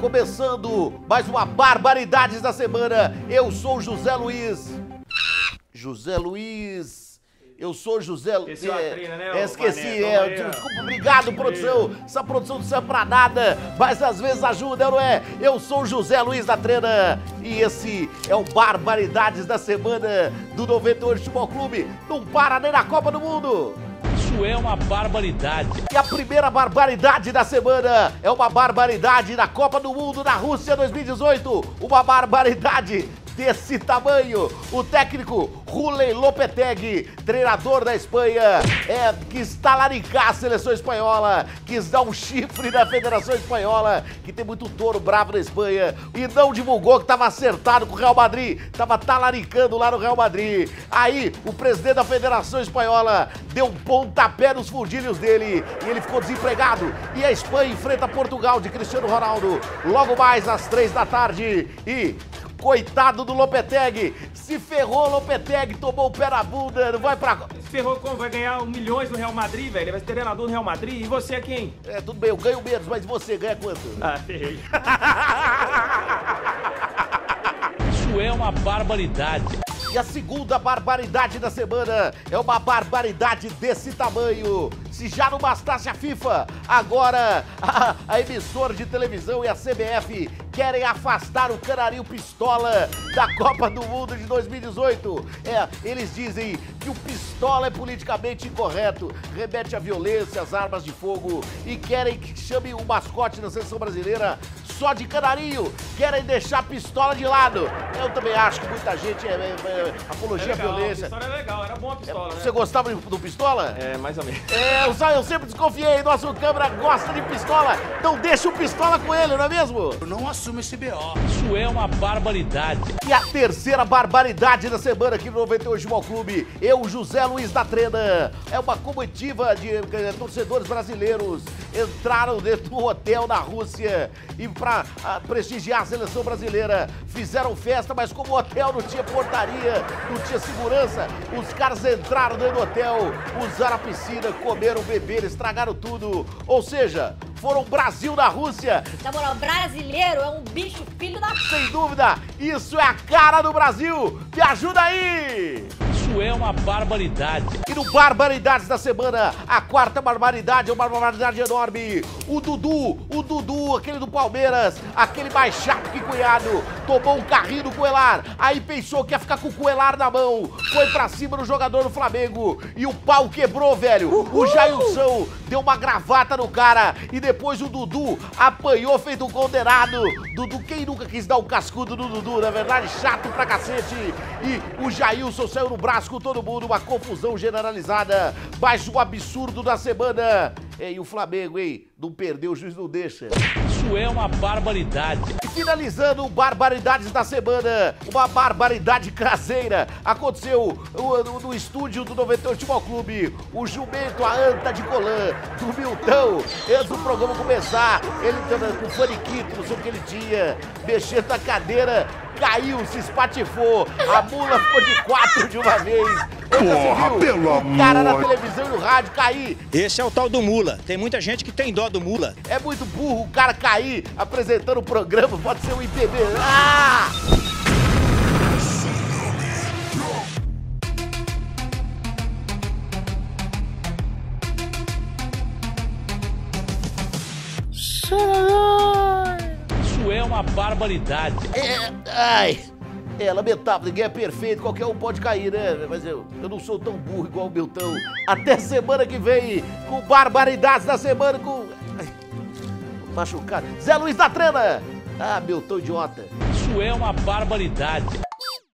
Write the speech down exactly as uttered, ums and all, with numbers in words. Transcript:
Começando mais uma Barbaridades da Semana. Eu sou José Luiz. José Luiz. Eu sou José Luiz. Esqueci a trina, né, É, esqueci, Mané? é. Toma aí, Desculpa, obrigado, produção. Essa produção não serve pra nada, mas às vezes ajuda, não é? Eu sou o José Luiz da Trena e esse é o Barbaridades da Semana do noventa e oito Futebol Clube. Não para nem na Copa do Mundo. Isso é uma barbaridade. E a primeira barbaridade da semana é uma barbaridade na Copa do Mundo na Rússia dois mil e dezoito. Uma barbaridade desse tamanho. O técnico Rulli Lopetegui, treinador da Espanha, é, quis talaricar a seleção espanhola, quis dar um chifre na Federação Espanhola, que tem muito touro bravo na Espanha, e não divulgou que estava acertado com o Real Madrid, estava talaricando lá no Real Madrid. Aí o presidente da Federação Espanhola deu um pontapé nos fundilhos dele e ele ficou desempregado. E a Espanha enfrenta Portugal de Cristiano Ronaldo logo mais às três da tarde e... coitado do Lopetegui, se ferrou, Lopetegui, tomou o pé na bunda, não vai pra... Se ferrou como? Vai ganhar um milhões no Real Madrid, velho? Vai ser treinador no Real Madrid? E você é quem? É, tudo bem, eu ganho menos, mas você ganha quanto? Ah, ferrei. Isso é uma barbaridade. E a segunda barbaridade da semana é uma barbaridade desse tamanho. Se já não bastasse a FIFA, agora a, a emissora de televisão e a C B F querem afastar o Canarinho Pistola da Copa do Mundo de dois mil e dezoito. É, eles dizem que o Pistola é politicamente incorreto, remete à violência, às armas de fogo e querem que chame o mascote da seleção brasileira só de Canarinho. Querem deixar a Pistola de lado. Eu também acho que muita gente é, é, é apologia É legal, à violência. A pistola é legal, era bom a pistola, É, né? você gostava do, do Pistola? É, mais ou menos. É, eu, eu sempre desconfiei, nosso câmera gosta de Pistola, então deixa o Pistola com ele, não é mesmo? Eu não assumo esse B O. Isso é uma barbaridade. E a terceira barbaridade da semana aqui no noventa e oito Futebol Clube, eu, José Luiz da Trena, é uma comitiva de eh, torcedores brasileiros, entraram dentro do hotel na Rússia e para prestigiar a seleção brasileira, fizeram festa, mas como o hotel não tinha portaria, não tinha segurança, os caras entraram dentro do hotel, usaram a piscina, comeram, beberam, estragaram tudo, ou seja, foram Brasil na Rússia. Na moral, brasileiro é um bicho filho da... Sem dúvida, isso é a cara do Brasil. Me ajuda aí! Isso é uma barbaridade. E no Barbaridades da Semana, a quarta barbaridade é uma barbaridade enorme. O Dudu, o Dudu, aquele do Palmeiras, aquele mais chato que cunhado, tomou um carrinho do Coelar, aí pensou que ia ficar com o Coelar na mão, foi pra cima do jogador do Flamengo e o pau quebrou, velho. Uhul. O Jailson deu uma gravata no cara e depois o Dudu apanhou feito um condenado. Dudu, quem nunca quis dar um cascudo no Dudu, na verdade, chato pra cacete. E o Jailson saiu no braço com todo mundo, uma confusão generalizada, mas o absurdo da semana. É, e o Flamengo, hein? Não perdeu, o juiz não deixa. Isso é uma barbaridade. E finalizando, Barbaridades da Semana, uma barbaridade caseira. Aconteceu no, no, no estúdio do noventa e oito Futebol Clube, o jumento, a anta de colã, do Milton, antes do programa começar, ele com o faniquito, não sei o que ele tinha, mexendo na cadeira, caiu, se espatifou, a mula ficou de quatro de uma vez. Porra, pelo o cara amor. na televisão e no rádio cair. Esse é o tal do mula. Tem muita gente que tem dó do mula. É muito burro o cara cair apresentando o programa, pode ser um I P B. Ah! Isso é uma barbaridade. É, ai, é lamentável, ninguém é perfeito, qualquer um pode cair, né? Mas eu, eu não sou tão burro igual o Milton. Até semana que vem, com Barbaridades da Semana, com... Ai, machucado. Zé Luiz da Trena. Ah, Milton idiota. Isso é uma barbaridade.